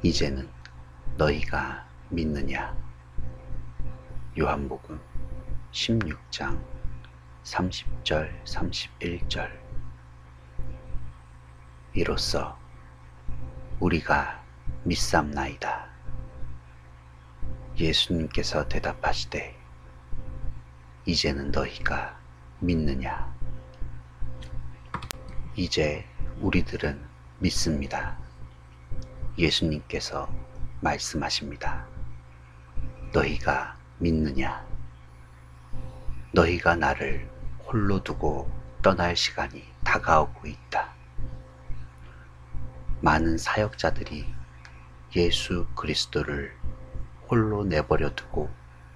이제는 너희가 믿느냐? 요한복음 16장 30절 31절. 이로써 우리가 믿삼나이다. 예수님께서 대답하시되 이제는 너희가 믿느냐? 이제 우리들은 믿습니다. 예수님께서 말씀하십니다. 너희가 믿느냐? 너희가 나를 홀로 두고 떠날 시간이 다가오고 있다. 많은 사역자들이 예수 그리스도를 홀로 내버려 두고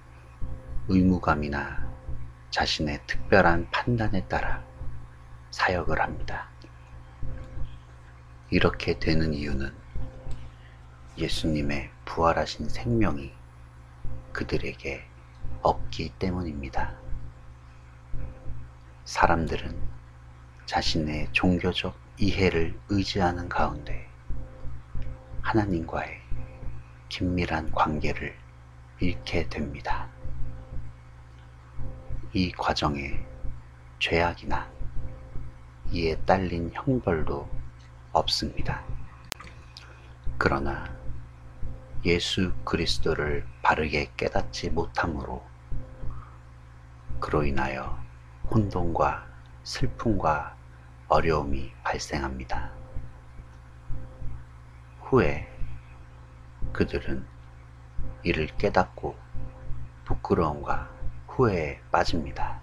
의무감이나 자신의 특별한 판단에 따라 사역을 합니다. 이렇게 되는 이유는 예수님의 부활하신 생명이 그들에게 없기 때문입니다. 사람들은 자신의 종교적 이해를 의지하는 가운데 하나님과의 긴밀한 관계를 잃게 됩니다. 이 과정에 죄악이나 이에 딸린 형벌도 없습니다. 그러나 예수 그리스도를 바르게 깨닫지 못함으로 그로 인하여 혼돈과 슬픔과 어려움이 발생합니다. 후에 그들은 이를 깨닫고 부끄러움과 후회에 빠집니다.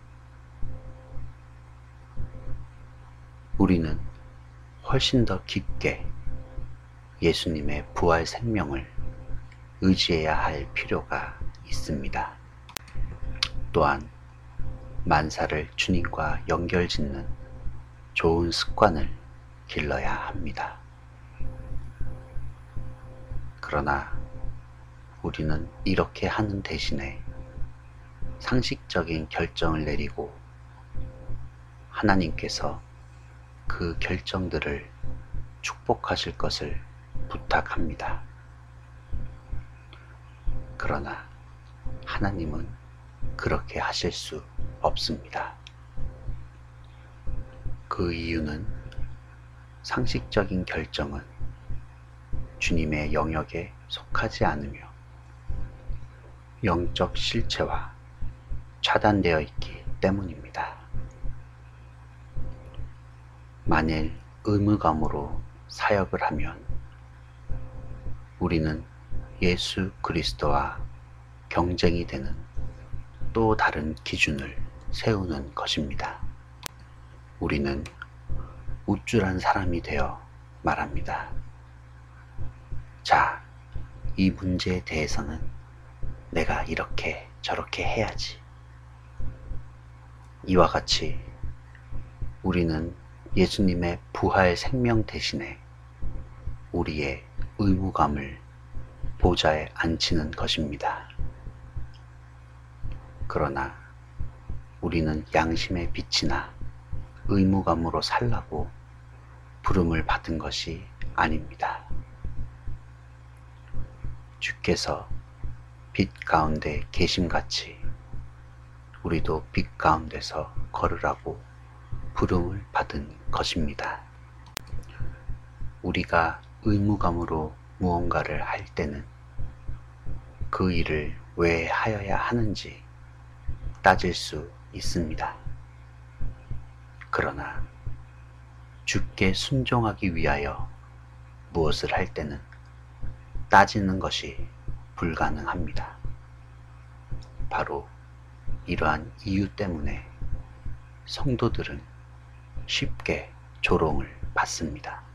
우리는 훨씬 더 깊게 예수님의 부활 생명을 의지해야 할 필요가 있습니다. 또한 만사를 주님과 연결짓는 좋은 습관을 길러야 합니다. 그러나 우리는 이렇게 하는 대신에 상식적인 결정을 내리고 하나님께서 그 결정들을 축복하실 것을 부탁합니다. 그러나 하나님은 그렇게 하실 수 없습니다. 그 이유는 상식적인 결정은 주님의 영역에 속하지 않으며 영적 실체와 차단되어 있기 때문입니다. 만일 의무감으로 사역을 하면 우리는 예수 그리스도와 경쟁이 되는 또 다른 기준을 세우는 것입니다. 우리는 우쭐한 사람이 되어 말합니다. 자, 이 문제에 대해서는 내가 이렇게 저렇게 해야지. 이와 같이 우리는 예수님의 부활 생명 대신에 우리의 의무감을 보좌에 앉히는 것입니다. 그러나 우리는 양심의 빛이나 의무감으로 살라고 부름을 받은 것이 아닙니다. 주께서 빛 가운데 계심같이 우리도 빛 가운데서 걸으라고 부름을 받은 것입니다. 우리가 의무감으로 무언가를 할 때는 그 일을 왜 하여야 하는지 따질 수 있습니다. 그러나 주께 순종하기 위하여 무엇을 할 때는 따지는 것이 불가능합니다. 바로 이러한 이유 때문에 성도들은 쉽게 조롱을 받습니다.